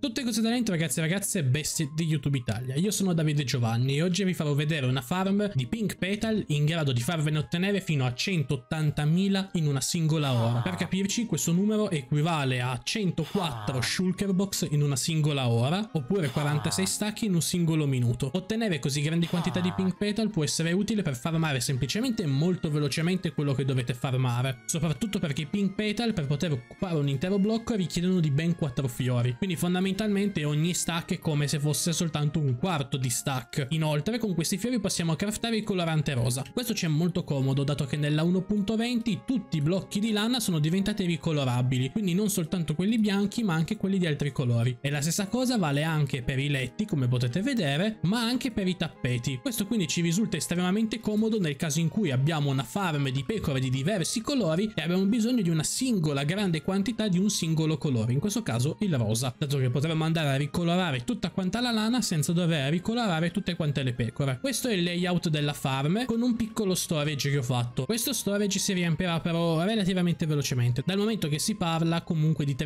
Tutte cose da dentro, ragazzi e ragazze, bestie di YouTube Italia. Io sono Davide Giovanni e oggi vi farò vedere una farm di Pink Petal in grado di farvene ottenere fino a 180.000 in una singola ora. Per capirci, questo numero equivale a 104 shulker box in una singola ora, oppure 46 stacchi in un singolo minuto. Ottenere così grandi quantità di Pink Petal può essere utile per farmare semplicemente e molto velocemente quello che dovete farmare, soprattutto perché i Pink Petal, per poter occupare un intero blocco, richiedono di ben 4 fiori, quindi fondamentalmente ogni stack è come se fosse soltanto un quarto di stack. Inoltre con questi fiori possiamo craftare il colorante rosa. Questo ci è molto comodo, dato che nella 1.20 tutti i blocchi di lana sono diventati ricolorabili, quindi non soltanto quelli bianchi ma anche quelli di altri colori. E la stessa cosa vale anche per i letti, come potete vedere, ma anche per i tappeti. Questo quindi ci risulta estremamente comodo nel caso in cui abbiamo una farm di pecore di diversi colori e abbiamo bisogno di una singola grande quantità di un singolo colore, in questo caso il rosa, dato che potremmo andare a ricolorare tutta quanta la lana senza dover ricolorare tutte quante le pecore. Questo è il layout della farm con un piccolo storage che ho fatto. Questo storage si riempirà però relativamente velocemente, dal momento che si parla comunque di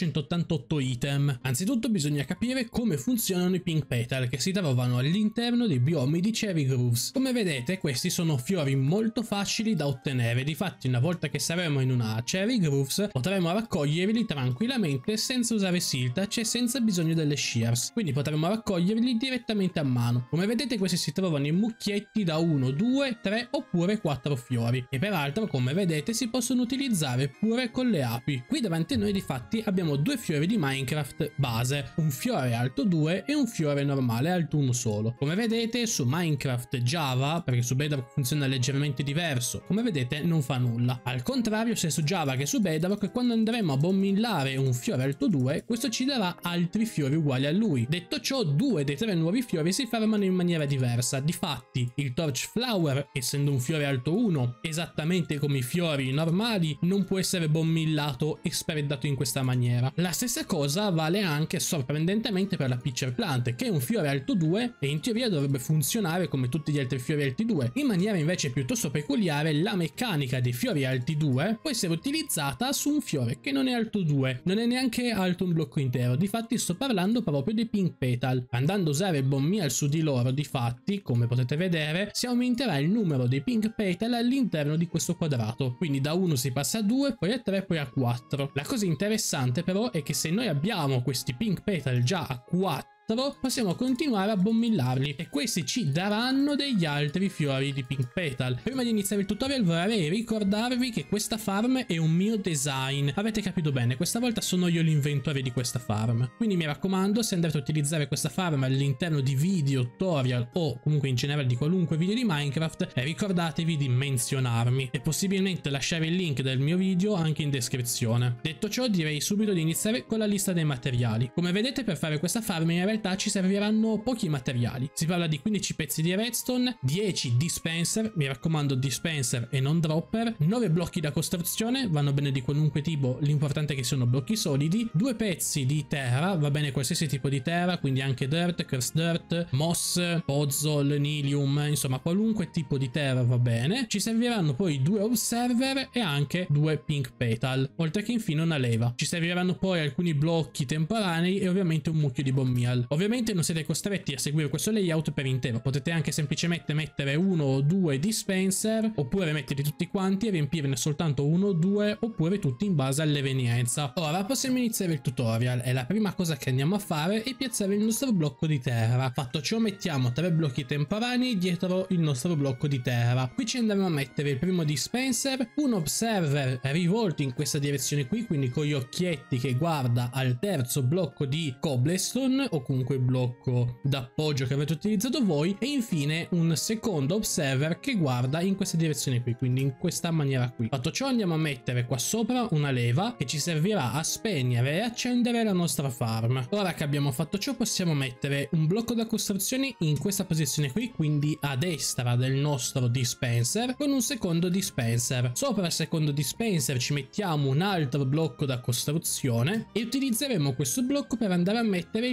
3888 item. Anzitutto bisogna capire come funzionano i Pink Petal, che si trovano all'interno dei biomi di Cherry Groves. Come vedete, questi sono fiori molto facili da ottenere. Difatti, una volta che saremo in una Cherry Groves potremo raccoglierli tranquillamente senza usare siltach e senza bisogno delle shears, quindi potremo raccoglierli direttamente a mano. Come vedete, questi si trovano in mucchietti da 1, 2, 3 oppure 4 fiori, e peraltro come vedete si possono utilizzare pure con le api. Qui davanti a noi difatti abbiamo due fiori di Minecraft base, un fiore alto 2 e un fiore normale alto 1 solo. Come vedete su Minecraft Java, perché su Bedrock funziona leggermente diverso, come vedete non fa nulla. Al contrario, sia su Java che su Bedrock, quando andremo a bommillare un fiore alto 2, questo ci darà altri fiori uguali a lui. Detto ciò, 2 dei 3 nuovi fiori si farmano in maniera diversa. Difatti il Torch Flower, essendo un fiore alto 1, esattamente come i fiori normali, non può essere bommillato e spreadato in questa maniera. La stessa cosa vale anche sorprendentemente per la Pitcher Plant, che è un fiore alto 2 e in teoria dovrebbe funzionare come tutti gli altri fiori alti 2. In maniera invece piuttosto peculiare, la meccanica dei fiori alti 2 può essere utilizzata su un fiore che non è alto 2, non è neanche alto un blocco intero. Difatti sto parlando proprio dei Pink Petal. Andando a usare Bone Meal su di loro, difatti, come potete vedere, si aumenterà il numero dei Pink Petal all'interno di questo quadrato. Quindi da 1 si passa a 2, poi a 3, poi a 4. La cosa interessante però è che se noi abbiamo questi Pink Petal già a 4, possiamo continuare a bommillarli e questi ci daranno degli altri fiori di Pink Petal. Prima di iniziare il tutorial vorrei ricordarvi che questa farm è un mio design. Avete capito bene, questa volta sono io l'inventore di questa farm, quindi mi raccomando, se andate a utilizzare questa farm all'interno di video, tutorial o comunque in generale di qualunque video di Minecraft, ricordatevi di menzionarmi e possibilmente lasciare il link del mio video anche in descrizione. Detto ciò, direi subito di iniziare con la lista dei materiali. Come vedete, per fare questa farm in realtà ci serviranno pochi materiali. Si parla di 15 pezzi di redstone, 10 dispenser, mi raccomando dispenser e non dropper, 9 blocchi da costruzione, vanno bene di qualunque tipo, l'importante è che siano blocchi solidi, 2 pezzi di terra, va bene qualsiasi tipo di terra, quindi anche dirt, cursed dirt, moss, pozzol, nilium, insomma qualunque tipo di terra va bene. Ci serviranno poi 2 observer e anche 2 pink petal, oltre che infine una leva. Ci serviranno poi alcuni blocchi temporanei e ovviamente un mucchio di bone meal. Ovviamente non siete costretti a seguire questo layout per intero, potete anche semplicemente mettere 1 o 2 dispenser, oppure metterli tutti quanti e riempirne soltanto 1 o 2, oppure tutti in base all'evenienza. Ora possiamo iniziare il tutorial e la prima cosa che andiamo a fare è piazzare il nostro blocco di terra. Fatto ciò, mettiamo 3 blocchi temporanei dietro il nostro blocco di terra. Qui ci andremo a mettere il primo dispenser, un observer rivolto in questa direzione qui, quindi con gli occhietti che guarda al terzo blocco di cobblestone o comunque il blocco d'appoggio che avete utilizzato voi, e infine un secondo observer che guarda in questa direzione qui, quindi in questa maniera qui. Fatto ciò, andiamo a mettere qua sopra una leva che ci servirà a spegnere e accendere la nostra farm. Ora che abbiamo fatto ciò, possiamo mettere un blocco da costruzione in questa posizione qui, quindi a destra del nostro dispenser, con un secondo dispenser. Sopra il secondo dispenser ci mettiamo un altro blocco da costruzione e utilizzeremo questo blocco per andare a mettere il terzo dispenser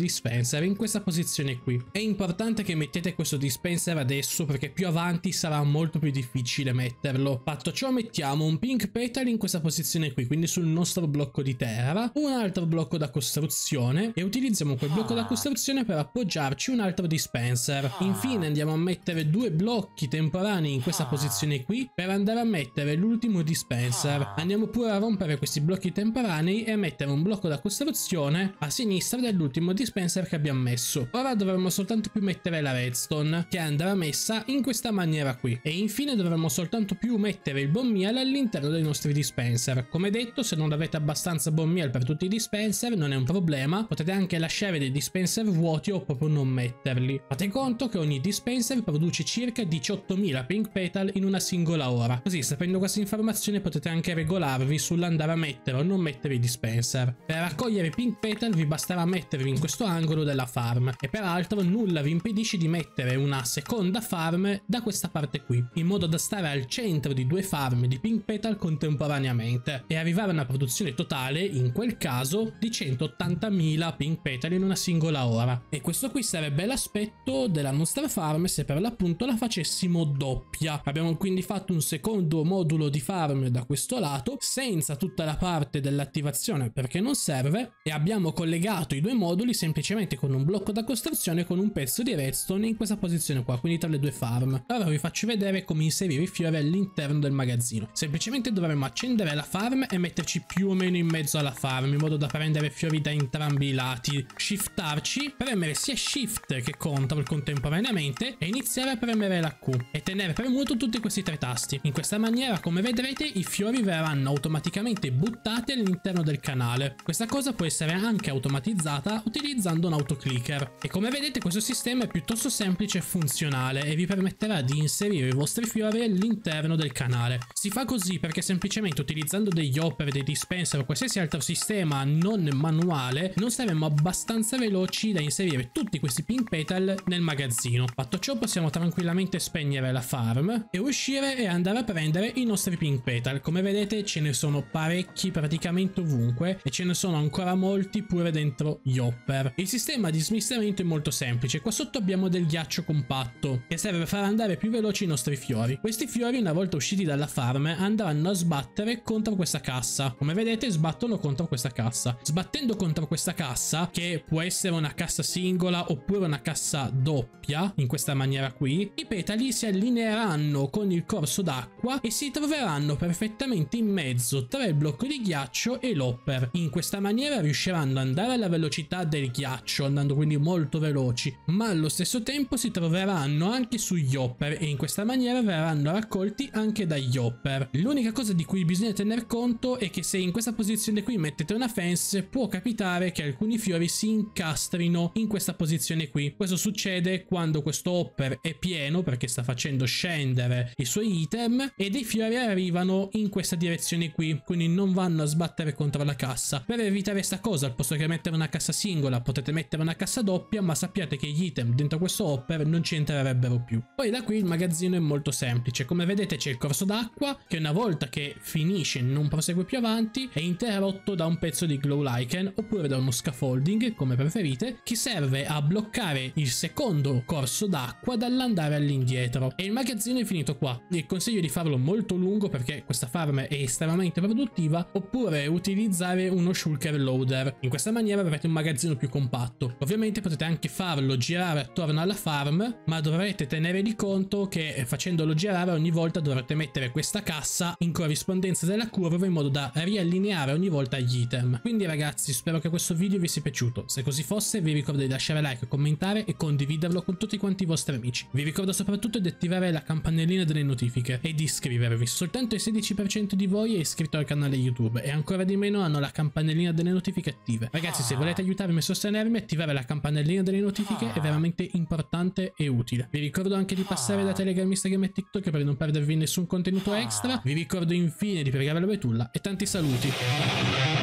dispenser in questa posizione qui. È importante che mettete questo dispenser adesso perché più avanti sarà molto più difficile metterlo. Fatto ciò, mettiamo un pink petal in questa posizione qui, quindi sul nostro blocco di terra, un altro blocco da costruzione e utilizziamo quel blocco da costruzione per appoggiarci un altro dispenser. Infine andiamo a mettere due blocchi temporanei in questa posizione qui per andare a mettere l'ultimo dispenser. Andiamo pure a rompere questi blocchi temporanei e a mettere un blocco da costruzione a sinistra dell'ultimo dispenser che abbiamo messo. Ora dovremmo soltanto più mettere la redstone, che andrà messa in questa maniera qui, e infine dovremmo soltanto più mettere il bone meal all'interno dei nostri dispenser. Come detto, se non avete abbastanza bone meal per tutti i dispenser non è un problema, potete anche lasciare dei dispenser vuoti o proprio non metterli. Fate conto che ogni dispenser produce circa 18.000 pink petal in una singola ora, così sapendo questa informazione potete anche regolarvi sull'andare a mettere o non mettere i dispenser. Per raccogliere pink petal vi basterà mettervi in questo angolo della farm, e peraltro nulla vi impedisce di mettere una seconda farm da questa parte qui, in modo da stare al centro di due farm di pink petal contemporaneamente e arrivare a una produzione totale, in quel caso, di 180.000 pink petal in una singola ora. E questo qui sarebbe l'aspetto della nostra farm se per l'appunto la facessimo doppia. Abbiamo quindi fatto un secondo modulo di farm da questo lato, senza tutta la parte dell'attivazione perché non serve, e abbiamo collegato i due moduli semplicemente con un blocco da costruzione e con un pezzo di redstone in questa posizione qua, quindi tra le due farm. Ora vi faccio vedere come inserire i fiori all'interno del magazzino. Semplicemente dovremo accendere la farm e metterci più o meno in mezzo alla farm, in modo da prendere fiori da entrambi i lati, shiftarci, premere sia shift che control contemporaneamente e iniziare a premere la Q e tenere premuto tutti questi tre tasti. In questa maniera, come vedrete, i fiori verranno automaticamente buttati all'interno del canale. Questa cosa può essere anche automatizzata utilizzando un autoclicker, e come vedete questo sistema è piuttosto semplice e funzionale e vi permetterà di inserire i vostri fiori all'interno del canale. Si fa così perché semplicemente utilizzando degli hopper, dei dispenser o qualsiasi altro sistema non manuale non saremo abbastanza veloci da inserire tutti questi pink petal nel magazzino. Fatto ciò, possiamo tranquillamente spegnere la farm e uscire e andare a prendere i nostri pink petal. Come vedete ce ne sono parecchi praticamente ovunque e ce ne sono ancora molti pure dentro gli hopper. Il sistema di smistamento è molto semplice. Qua sotto abbiamo del ghiaccio compatto che serve per far andare più veloci i nostri fiori. Questi fiori, una volta usciti dalla farm, andranno a sbattere contro questa cassa. Come vedete sbattono contro questa cassa. Sbattendo contro questa cassa, che può essere una cassa singola oppure una cassa doppia, in questa maniera qui, i petali si allineeranno con il corso d'acqua e si troveranno perfettamente in mezzo tra il blocco di ghiaccio e l'hopper. In questa maniera riusciranno ad andare alla velocità del ghiaccio, andando quindi molto veloci, ma allo stesso tempo si troveranno anche sugli hopper e in questa maniera verranno raccolti anche dagli hopper. L'unica cosa di cui bisogna tener conto è che se in questa posizione qui mettete una fence, può capitare che alcuni fiori si incastrino in questa posizione qui. Questo succede quando questo hopper è pieno perché sta facendo scendere i suoi item e dei fiori arrivano in questa direzione qui, quindi non vanno a sbattere contro la cassa. Per evitare questa cosa, al posto che mettere una cassa singola potete mettere una cassa doppia, ma sappiate che gli item dentro questo hopper non ci entrerebbero più. Poi da qui il magazzino è molto semplice. Come vedete c'è il corso d'acqua che una volta che finisce non prosegue più avanti, è interrotto da un pezzo di glow lichen oppure da uno scaffolding, come preferite, che serve a bloccare il secondo corso d'acqua dall'andare all'indietro. E il magazzino è finito qua. Il consiglio è di farlo molto lungo perché questa farm è estremamente produttiva, oppure utilizzare uno shulker loader. In questa maniera avrete un magazzino più compatto. Ovviamente potete anche farlo girare attorno alla farm, ma dovrete tenere di conto che facendolo girare ogni volta dovrete mettere questa cassa in corrispondenza della curva in modo da riallineare ogni volta gli item. Quindi ragazzi, spero che questo video vi sia piaciuto. Se così fosse vi ricordo di lasciare like, commentare e condividerlo con tutti quanti i vostri amici. Vi ricordo soprattutto di attivare la campanellina delle notifiche e di iscrivervi. Soltanto il 16% di voi è iscritto al canale YouTube e ancora di meno hanno la campanellina delle notifiche attive. Ragazzi, se volete aiutarmi e sostenermi, attivare la campanellina delle notifiche è veramente importante e utile. Vi ricordo anche di passare da Telegram, Instagram e TikTok per non perdervi nessun contenuto extra. Vi ricordo infine di pregare la betulla e tanti saluti.